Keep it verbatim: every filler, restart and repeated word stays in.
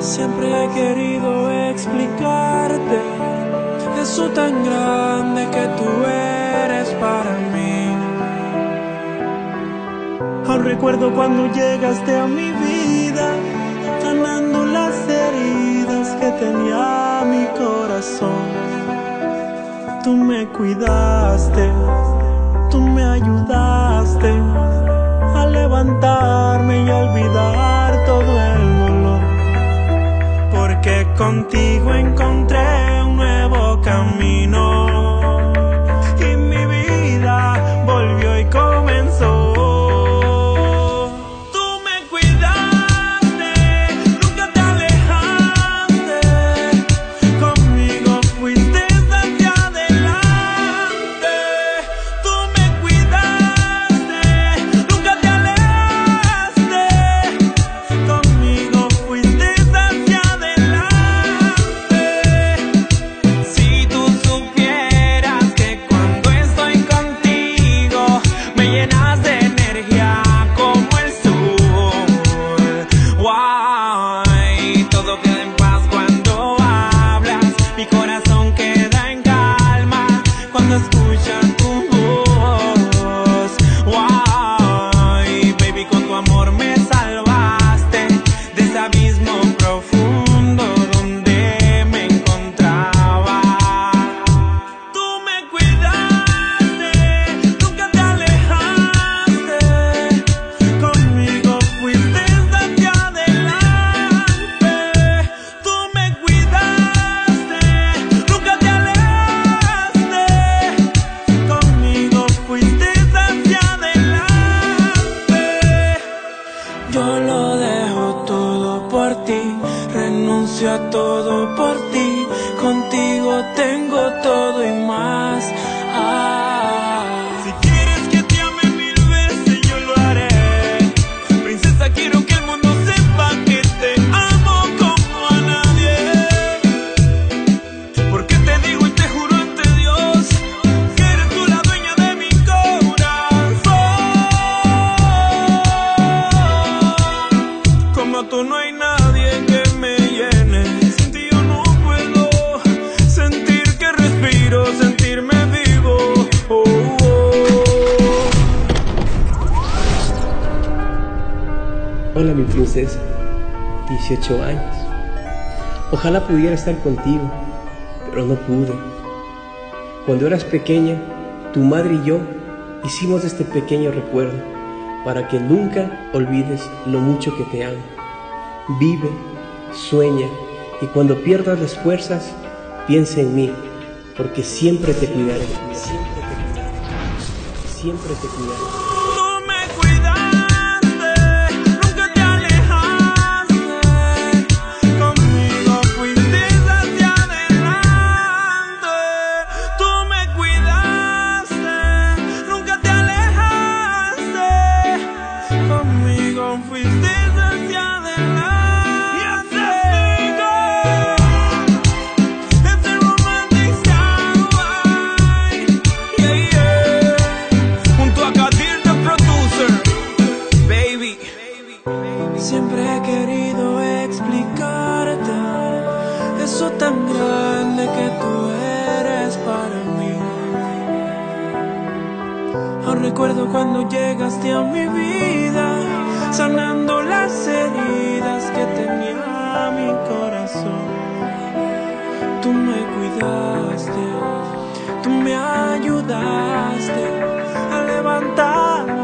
Siempre he querido explicarte eso tan grande que tú eres para mí. Aún recuerdo cuando llegaste a mi vida, sanando las heridas que tenía mi corazón. Tú me cuidaste, tú me ayudaste a levantarme y a olvidar todo el dolor. Porque contigo encontré un nuevo camino y mi vida volvió y comenzó. Yo lo dejo todo por ti, renuncio a todo por ti, contigo tengo todo y más. Ah. Si quieres que te ame mil veces yo lo haré. Princesa, quiero que el mundo sepa que te amo como a nadie. Porque te digo y te juro ante Dios que eres tú la dueña de mi corazón. Como tú no hay nadie que me llene. Sin ti yo no puedo sentir que respiro, sentirme vivo. Oh, oh. Hola mi princesa, dieciocho años. Ojalá pudiera estar contigo, pero no pude. Cuando eras pequeña, tu madre y yo hicimos este pequeño recuerdo para que nunca olvides lo mucho que te amo. Vive, sueña y cuando pierdas las fuerzas, piensa en mí, porque siempre te cuidaré. Siempre te cuidaré. Siempre te cuidaré. Siempre he querido explicarte eso tan grande que tú eres para mí. Aún recuerdo cuando llegaste a mi vida, sanando las heridas que tenía mi corazón. Tú me cuidaste, tú me ayudaste a levantar